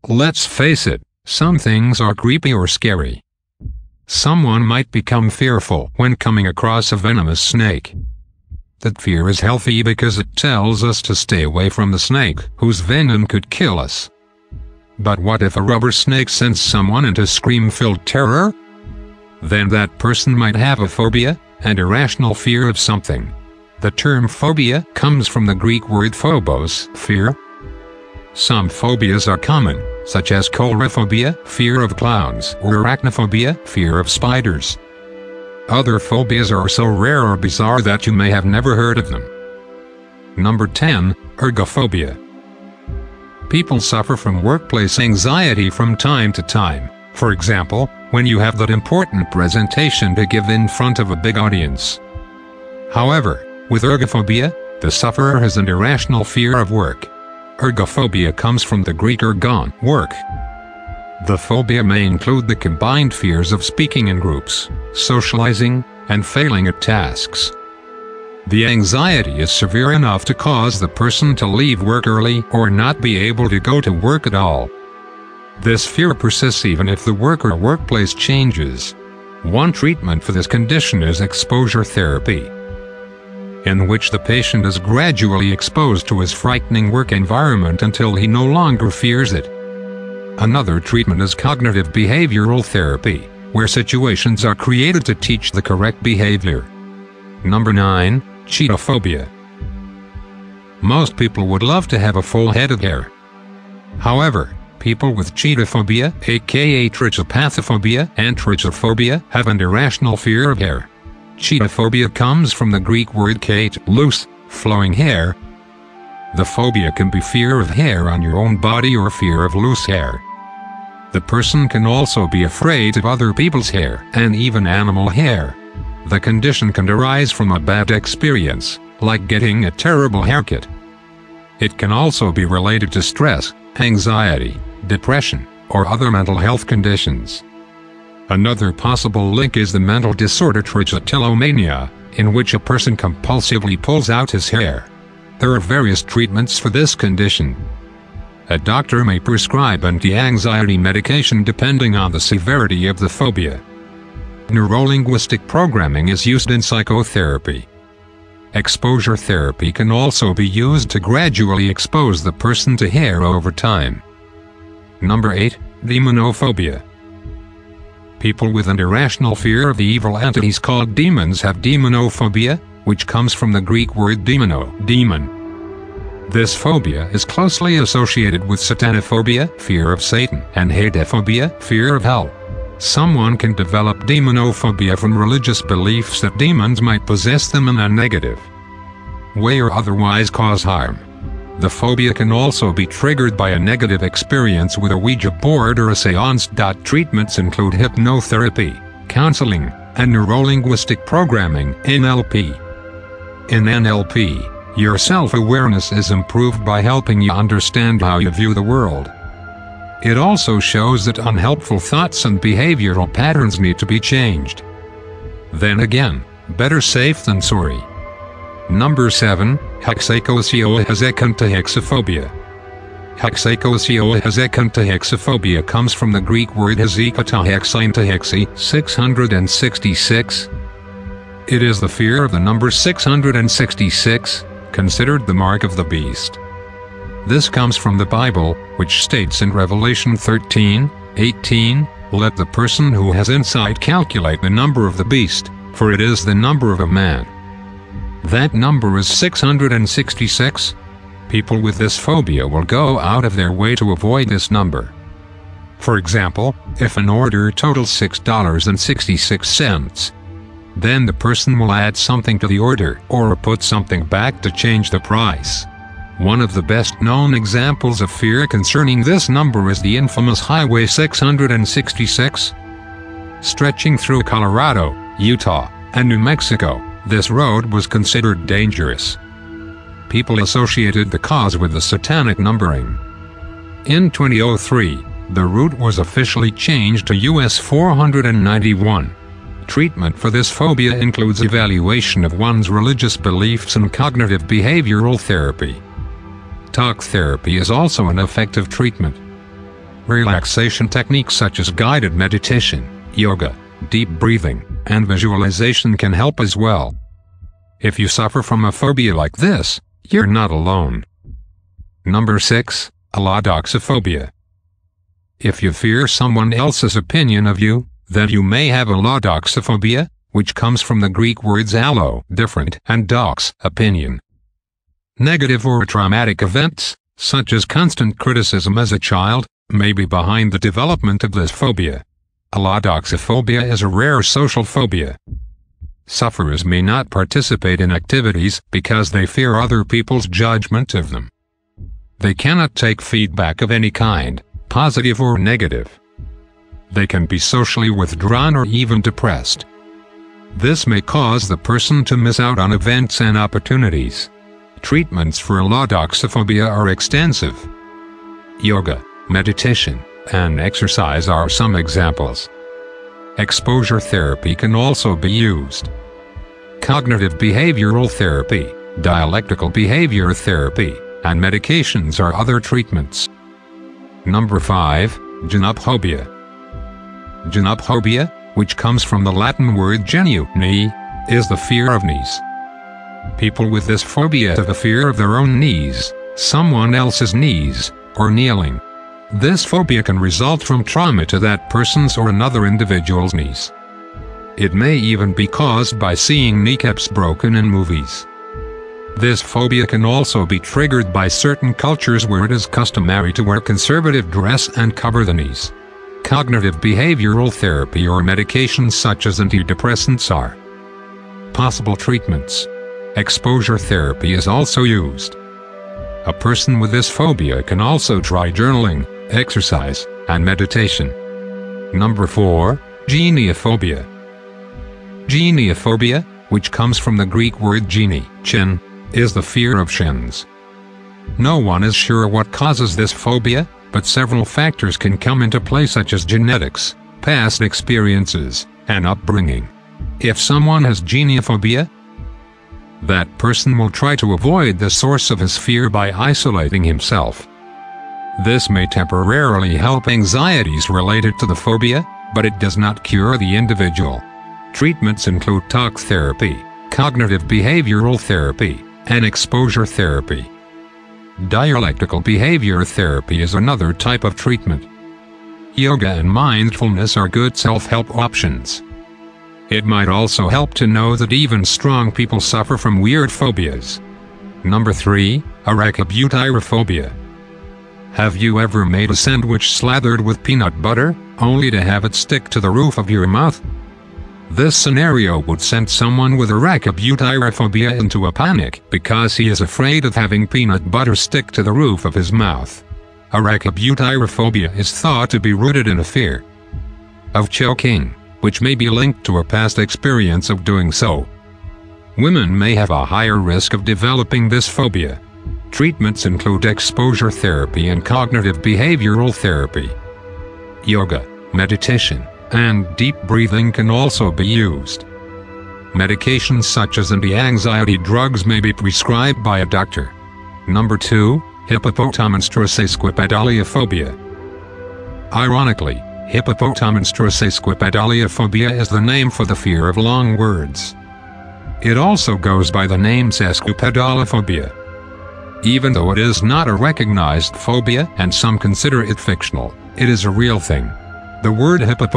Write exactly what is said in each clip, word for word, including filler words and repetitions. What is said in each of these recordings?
Let's face it, some things are creepy or scary. Someone might become fearful when coming across a venomous snake. That fear is healthy because it tells us to stay away from the snake whose venom could kill us. But what if a rubber snake sends someone into scream-filled terror? Then that person might have a phobia, an irrational fear of something. The term phobia comes from the Greek word phobos, fear. Some phobias are common, such as coulrophobia, fear of clowns, or arachnophobia, fear of spiders. Other phobias are so rare or bizarre that you may have never heard of them. Number ten. Ergophobia. People suffer from workplace anxiety from time to time. For example, when you have that important presentation to give in front of a big audience. However, with ergophobia, the sufferer has an irrational fear of work. Ergophobia comes from the Greek ergon, work. The phobia may include the combined fears of speaking in groups, socializing, and failing at tasks. The anxiety is severe enough to cause the person to leave work early or not be able to go to work at all. This fear persists even if the work or workplace changes. One treatment for this condition is exposure therapy, in which the patient is gradually exposed to his frightening work environment until he no longer fears it. Another treatment is cognitive behavioral therapy, where situations are created to teach the correct behavior. Number nine. Cheetophobia. Most people would love to have a full head of hair. However, people with cheetophobia, aka trichopathophobia and trichophobia, have an irrational fear of hair. Cheetophobia comes from the Greek word chete, loose, flowing hair. The phobia can be fear of hair on your own body or fear of loose hair. The person can also be afraid of other people's hair and even animal hair. The condition can arise from a bad experience, like getting a terrible haircut. It can also be related to stress, anxiety, depression, or other mental health conditions. Another possible link is the mental disorder trichotillomania, in which a person compulsively pulls out his hair. There are various treatments for this condition. A doctor may prescribe anti-anxiety medication depending on the severity of the phobia. Neurolinguistic programming is used in psychotherapy. Exposure therapy can also be used to gradually expose the person to hair over time. Number eight. Demonophobia. People with an irrational fear of the evil entities called demons have demonophobia, which comes from the Greek word demono, demon. This phobia is closely associated with satanophobia, fear of Satan, and hadephobia, fear of hell. Someone can develop demonophobia from religious beliefs that demons might possess them in a negative way or otherwise cause harm. The phobia can also be triggered by a negative experience with a Ouija board or a seance. Treatments include hypnotherapy, counseling, and neurolinguistic programming, N L P. In N L P, your self-awareness is improved by helping you understand how you view the world. It also shows that unhelpful thoughts and behavioral patterns need to be changed. Then again, better safe than sorry. Number seven. Hexakosiohexakantaxophobia. Hexakosiohexakantaxophobia comes from the Greek word hexikatahexintahexi, six hundred sixty-six. It is the fear of the number six hundred sixty-six, considered the mark of the beast. This comes from the Bible, which states in Revelation thirteen, eighteen, "Let the person who has insight calculate the number of the beast, for it is the number of a man." That number is six hundred sixty-six. People with this phobia will go out of their way to avoid this number. For example, if an order totals six dollars and sixty-six cents, then the person will add something to the order or put something back to change the price. One of the best-known examples of fear concerning this number is the infamous Highway six hundred sixty-six. Stretching through Colorado, Utah, and New Mexico, this road was considered dangerous. People associated the cause with the satanic numbering. In two thousand three, the route was officially changed to U S four hundred ninety-one. Treatment for this phobia includes evaluation of one's religious beliefs and cognitive behavioral therapy. Talk therapy is also an effective treatment. Relaxation techniques such as guided meditation, yoga, deep breathing, and visualization can help as well. If you suffer from a phobia like this, you're not alone. Number six. Allodoxophobia. If you fear someone else's opinion of you, then you may have allodoxophobia, which comes from the Greek words allo, different, and dox, opinion. Negative or traumatic events, such as constant criticism as a child, may be behind the development of this phobia. Allodoxophobia is a rare social phobia. Sufferers may not participate in activities because they fear other people's judgment of them. They cannot take feedback of any kind, positive or negative. They can be socially withdrawn or even depressed. This may cause the person to miss out on events and opportunities. Treatments for allodoxophobia are extensive. Yoga, meditation, and exercise are some examples. Exposure therapy can also be used. Cognitive behavioral therapy, dialectical behavior therapy, and medications are other treatments. Number five. Gynophobia. Gynophobia, which comes from the Latin word genu, knee, is the fear of knees. People with this phobia have a fear of their own knees, someone else's knees, or kneeling. This phobia can result from trauma to that person's or another individual's knees. It may even be caused by seeing kneecaps broken in movies. This phobia can also be triggered by certain cultures where it is customary to wear conservative dress and cover the knees. Cognitive behavioral therapy or medications such as antidepressants are possible treatments. Exposure therapy is also used. A person with this phobia can also try journaling, exercise, and meditation. Number four. Geniophobia. Geniophobia, which comes from the Greek word geni, chin, is the fear of shins. No one is sure what causes this phobia, but several factors can come into play such as genetics, past experiences, and upbringing. If someone has geniophobia, that person will try to avoid the source of his fear by isolating himself. This may temporarily help anxieties related to the phobia, but it does not cure the individual. Treatments include talk therapy, cognitive behavioral therapy, and exposure therapy. Dialectical behavior therapy is another type of treatment. Yoga and mindfulness are good self-help options. It might also help to know that even strong people suffer from weird phobias. Number three. Arachibutyrophobia. Have you ever made a sandwich slathered with peanut butter, only to have it stick to the roof of your mouth? This scenario would send someone with arachibutyrophobia into a panic because he is afraid of having peanut butter stick to the roof of his mouth. Arachibutyrophobia is thought to be rooted in a fear of choking, which may be linked to a past experience of doing so. Women may have a higher risk of developing this phobia. Treatments include exposure therapy and cognitive behavioral therapy. Yoga, meditation, and deep breathing can also be used. Medications such as anti-anxiety drugs may be prescribed by a doctor. Number two. Hippopotamonstrosesquipedaliophobia. Ironically, hippopotamonstrosesquipedaliophobia is the name for the fear of long words. It also goes by the name sesquipedalophobia. Even though it is not a recognized phobia and some consider it fictional, it is a real thing. The word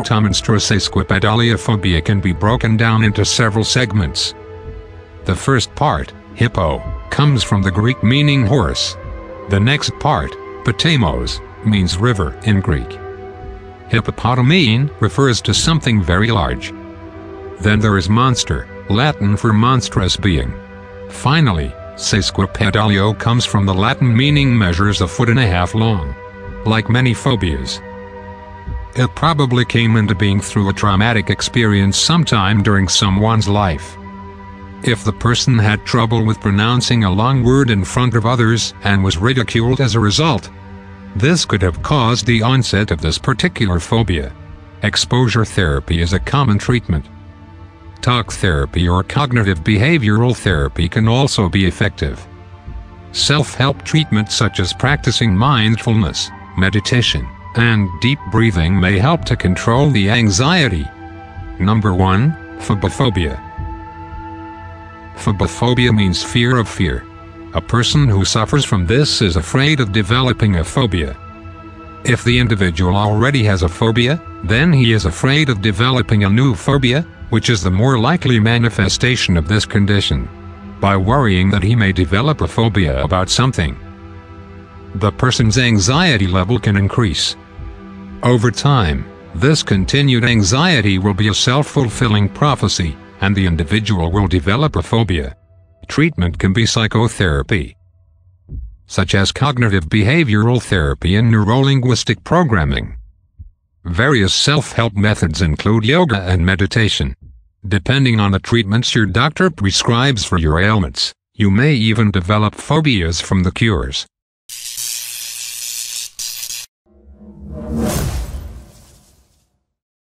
hippopotamonstrosesquipedaliophobia can be broken down into several segments. The first part, hippo, comes from the Greek meaning horse. The next part, potamos, means river in Greek. Hippopotamine refers to something very large. Then there is monster, Latin for monstrous being. Finally, sesquipedalio comes from the Latin meaning measures a foot and a half long. Like many phobias, it probably came into being through a traumatic experience sometime during someone's life. If the person had trouble with pronouncing a long word in front of others and was ridiculed as a result, this could have caused the onset of this particular phobia. Exposure therapy is a common treatment. Talk therapy or cognitive behavioral therapy can also be effective. Self-help treatments such as practicing mindfulness, meditation, and deep breathing may help to control the anxiety. Number one. Phobophobia. Phobophobia means fear of fear. A person who suffers from this is afraid of developing a phobia. If the individual already has a phobia, then he is afraid of developing a new phobia, which is the more likely manifestation of this condition. By worrying that he may develop a phobia about something, the person's anxiety level can increase. Over time, this continued anxiety will be a self-fulfilling prophecy, and the individual will develop a phobia. Treatment can be psychotherapy, such as cognitive behavioral therapy and neurolinguistic programming. Various self-help methods include yoga and meditation. Depending on the treatments your doctor prescribes for your ailments, you may even develop phobias from the cures.